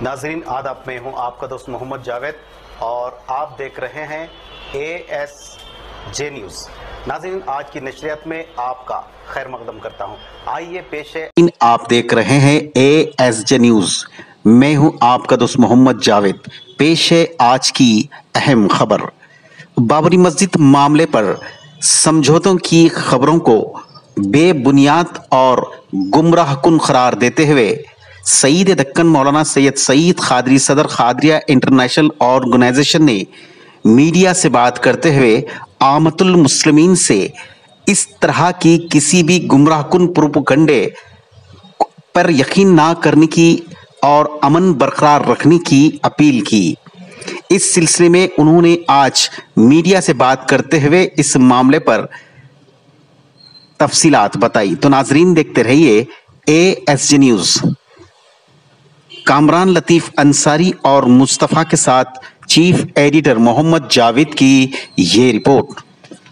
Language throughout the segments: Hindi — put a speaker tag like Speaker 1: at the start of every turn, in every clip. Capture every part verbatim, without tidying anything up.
Speaker 1: नाजरीन आदाब, में हूँ आपका दोस्त मोहम्मद जावेद और आप देख रहे हैं ए एस जे न्यूज़। नाजरीन आज की नशरियात में आपका खैर मकदम करता हूँ। आइए पेश है, आप देख रहे हैं ए एस जे न्यूज़। मैं हूँ आपका दोस्त मोहम्मद जावेद। पेश है आज की अहम खबर। बाबरी मस्जिद मामले पर समझौतों की खबरों को बेबुनियाद और गुमराहकुन करार देते हुए सईद दक्कन मौलाना सैयद सईद खादरी सदर खादरिया इंटरनेशनल ऑर्गेनाइजेशन ने मीडिया से बात करते हुए आमतुल मुस्लिमीन से इस तरह की किसी भी गुमराहकुन प्रोपेगेंडे पर यकीन ना करने की और अमन बरकरार रखने की अपील की। इस सिलसिले में उन्होंने आज मीडिया से बात करते हुए इस मामले पर तफसीलात बताई। तो नाजरीन देखते रहिए A S G news. Kamran Latif Ansari और मुस्तफ़ा के साथ चीफ एडिटर मोहम्मद जावेद की ये रिपोर्ट।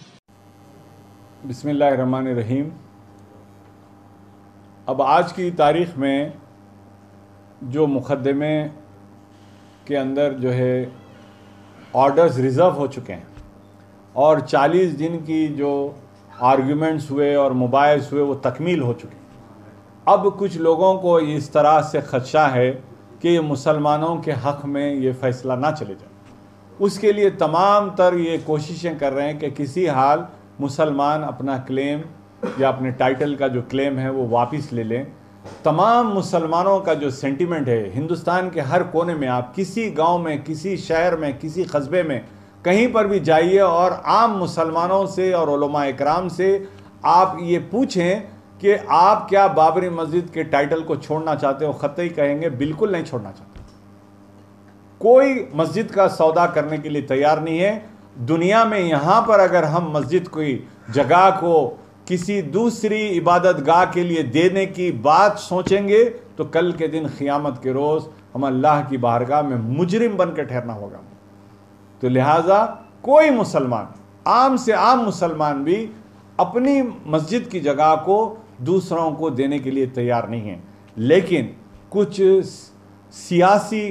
Speaker 2: बिस्मिल्लाहिर्रहमानिर्रहीम। अब आज की तारीख़ में जो मुक़दमे के अंदर जो है ऑर्डर्स रिज़र्व हो चुके हैं और चालीस दिन की जो आर्ग्यूमेंट्स हुए और मुबाहिस हुए वो तकमील हो चुके हैं। अब कुछ लोगों को इस तरह से ख़दशा है कि ये मुसलमानों के हक़ में ये फ़ैसला ना चले जाए। उसके लिए तमाम तर ये कोशिशें कर रहे हैं कि किसी हाल मुसलमान अपना क्लेम या अपने टाइटल का जो क्लेम है वो वापस ले लें। तमाम मुसलमानों का जो सेंटिमेंट है, हिंदुस्तान के हर कोने में, आप किसी गांव में, किसी शहर में, किसी कस्बे में, कहीं पर भी जाइए और आम मुसलमानों से और उलमा इकराम से आप ये पूछें कि आप क्या बाबरी मस्जिद के टाइटल को छोड़ना चाहते हो, ख़त्ई कहेंगे बिल्कुल नहीं छोड़ना चाहते। कोई मस्जिद का सौदा करने के लिए तैयार नहीं है। दुनिया में यहाँ पर अगर हम मस्जिद की जगह को किसी दूसरी इबादत गाह के लिए देने की बात सोचेंगे तो कल के दिन क़यामत के रोज़ हम अल्लाह की बारगाह में मुजरिम बन के ठहरना होगा। तो लिहाजा कोई मुसलमान, आम से आम मुसलमान भी अपनी मस्जिद की जगह को दूसरों को देने के लिए तैयार नहीं है। लेकिन कुछ सियासी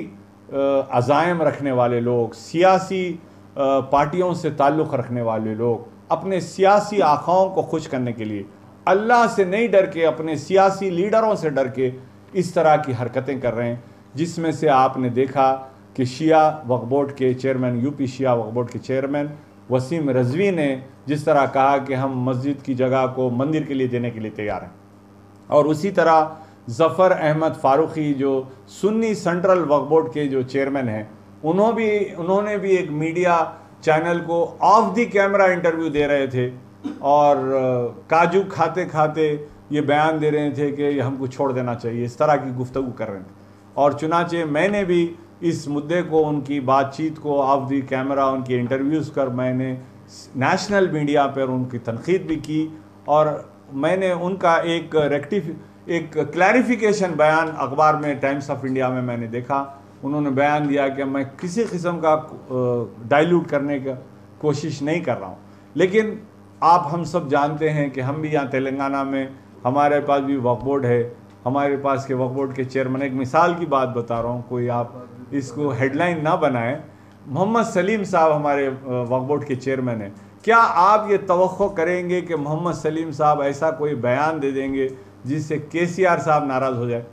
Speaker 2: अज़ाइम रखने वाले लोग, सियासी पार्टियों से ताल्लुक़ रखने वाले लोग अपने सियासी आखाओं को खुश करने के लिए अल्लाह से नहीं डर के, अपने सियासी लीडरों से डर के इस तरह की हरकतें कर रहे हैं। जिसमें से आपने देखा कि शिया वक्फ बोर्ड के chairman, UP Shia Waqf board के चेयरमैन वसीम रज़वी ने जिस तरह कहा कि हम मस्जिद की जगह को मंदिर के लिए देने के लिए तैयार हैं, और उसी तरह ज़फ़र अहमद फ़ारूक़ी जो सुन्नी सेंट्रल वक्फ बोर्ड के जो चेयरमैन हैं, उन्होंने भी उन्होंने भी एक मीडिया चैनल को ऑफ दी कैमरा इंटरव्यू दे रहे थे और काजू खाते खाते ये बयान दे रहे थे कि हमको छोड़ देना चाहिए, इस तरह की गुफ्तगू कर रहे थे। और चुनाचे मैंने भी इस मुद्दे को, उनकी बातचीत को ऑफ दी कैमरा, उनकी इंटरव्यूज़ कर मैंने नेशनल मीडिया पर उनकी तनक़ीद भी की और मैंने उनका एक रेक्टिफ एक क्लैरिफिकेशन बयान अखबार में टाइम्स ऑफ इंडिया में मैंने देखा। उन्होंने बयान दिया कि मैं किसी किस्म का डाइल्यूट करने का कोशिश नहीं कर रहा हूँ। लेकिन आप हम सब जानते हैं कि हम भी यहाँ तेलंगाना में हमारे पास भी वक्फ बोर्ड है। हमारे पास के वक्फ बोर्ड के चेयरमैन, एक मिसाल की बात बता रहा हूँ, कोई आप इसको हेडलाइन ना बनाएं, मोहम्मद सलीम साहब हमारे वक्फ बोर्ड के चेयरमैन हैं। क्या आप ये तवक्को करेंगे कि मोहम्मद सलीम साहब ऐसा कोई बयान दे देंगे जिससे के सी आर साहब नाराज़ हो जाए?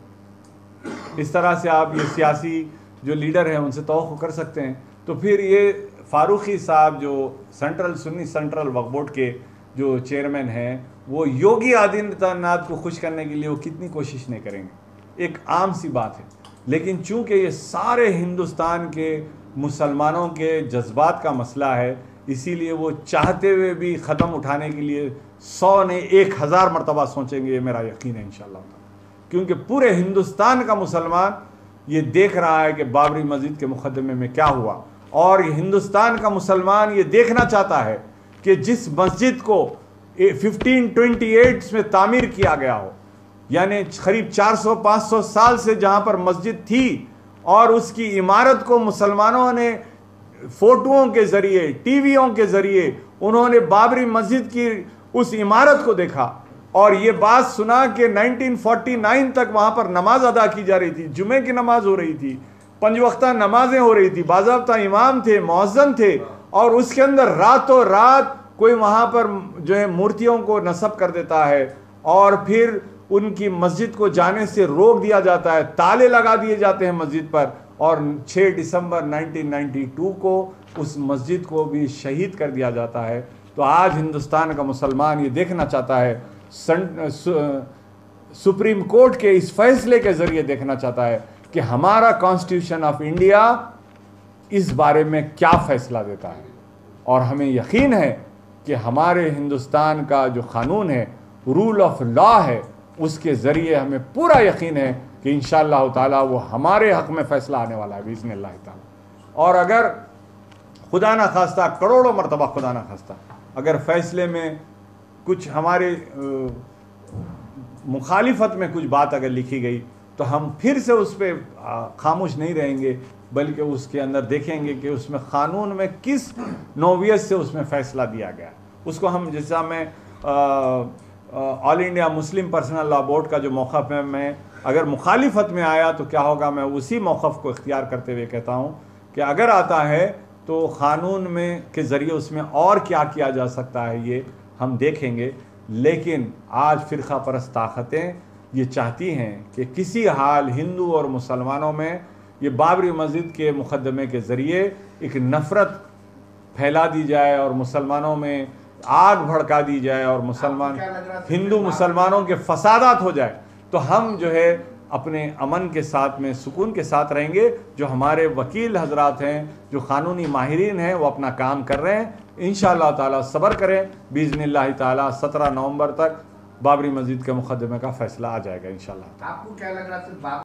Speaker 2: इस तरह से आप ये सियासी जो लीडर हैं उनसे तवक्को कर सकते हैं। तो फिर ये फ़ारूक़ी साहब जो central Sunni central Waqf board के जो चेयरमैन हैं, वो योगी आदित्यनाथ को खुश करने के लिए वो कितनी कोशिश नहीं करेंगे, एक आम सी बात है। लेकिन चूँकि ये सारे हिंदुस्तान के मुसलमानों के जज्बात का मसला है, इसीलिए वो चाहते हुए भी ख़दम उठाने के लिए सौ ने एक हज़ार मरतबा सोचेंगे, ये मेरा यकीन है इंशाअल्लाह। क्योंकि पूरे हिंदुस्तान का मुसलमान ये देख रहा है कि बाबरी मस्जिद के मुकदमे में क्या हुआ, और हिंदुस्तान का मुसलमान ये देखना चाहता है कि जिस मस्जिद को फिफ्टीन ट्वेंटी एट में तामीर किया गया हो, यानी करीब चार सौ पाँच सौ साल से जहाँ पर मस्जिद थी, और उसकी इमारत को मुसलमानों ने फ़ोटोओं के ज़रिए, टीवियों के ज़रिए उन्होंने बाबरी मस्जिद की उस इमारत को देखा और ये बात सुना कि नाइनटीन फोर्टी नाइन तक वहाँ पर नमाज अदा की जा रही थी, जुमे की नमाज हो रही थी, पंजवक्ता नमाजें हो रही थी, बाज़ाब्ता इमाम थे, मुअज्जिन थे, और उसके अंदर रातों रात कोई वहाँ पर जो है मूर्तियों को नस्ब कर देता है और फिर उनकी मस्जिद को जाने से रोक दिया जाता है, ताले लगा दिए जाते हैं मस्जिद पर, और छह दिसंबर उन्नीस सौ बानवे को उस मस्जिद को भी शहीद कर दिया जाता है। तो आज हिंदुस्तान का मुसलमान ये देखना चाहता है, सन, सु, सुप्रीम कोर्ट के इस फैसले के ज़रिए देखना चाहता है कि हमारा कॉन्स्टिट्यूशन ऑफ इंडिया इस बारे में क्या फ़ैसला देता है। और हमें यकीन है कि हमारे हिंदुस्तान का जो कानून है, रूल ऑफ लॉ है, उसके ज़रिए हमें पूरा यकीन है कि इंशाअल्लाह ताला वो हमारे हक़ में फ़ैसला आने वाला है बिइज़्निल्लाह ताला। और अगर खुदा ना खास्ता, करोड़ों मरतबा खुदा ना खास्ता, अगर फ़ैसले में कुछ हमारे मुखालिफत में कुछ बात अगर लिखी गई तो हम फिर से उस पर खामोश नहीं रहेंगे, बल्कि उसके अंदर देखेंगे कि उसमें क़ानून में किस नौवियत से उसमें फ़ैसला दिया गया। उसको हम, जैसा मैं all India Muslim personal law board का जो मौक़िफ़ है, मैं अगर मुखालिफत में आया तो क्या होगा, मैं उसी मौक़िफ़ को इख्तियार करते हुए कहता हूँ कि अगर आता है तो क़ानून में के ज़रिए उसमें और क्या किया जा सकता है ये हम देखेंगे। लेकिन आज फ़िरक़ा परस्त ताकतें ये चाहती हैं कि किसी हाल हिंदू और मुसलमानों में ये बाबरी मस्जिद के मुक़दमे के ज़रिए एक नफ़रत फैला दी जाए और मुसलमानों में आग भड़का दी जाए और मुसलमान हिंदू मुसलमानों के फसादात हो जाए। तो हम जो है अपने अमन के साथ में, सुकून के साथ रहेंगे। जो हमारे वकील हजरात हैं, जो क़ानूनी माहिरीन हैं, वो अपना काम कर रहे हैं। इंशाअल्लाह ताला सब्र करें, बिइज़्निल्लाह ताला सत्रह नवंबर तक बाबरी मस्जिद के मुक़दमे का फ़ैसला आ जाएगा इंशाअल्लाह।
Speaker 3: आपको क्या लग रहा है?